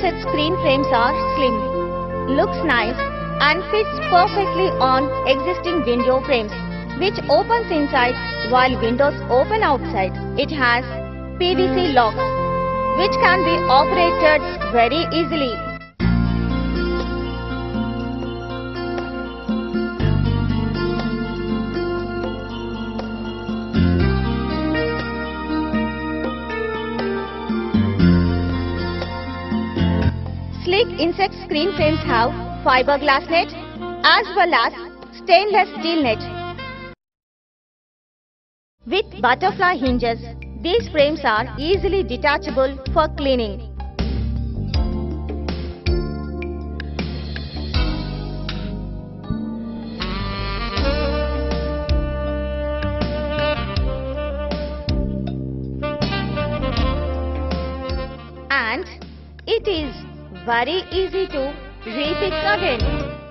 insect screen frames are slim, looks nice and fits perfectly on existing window frames, which opens inside while windows open outside. It has PVC locks, which can be operated very easily. Sleek insect screen frames have fiberglass net as well as stainless steel net. With butterfly hinges, these frames are easily detachable for cleaning. And it is very easy to refix again.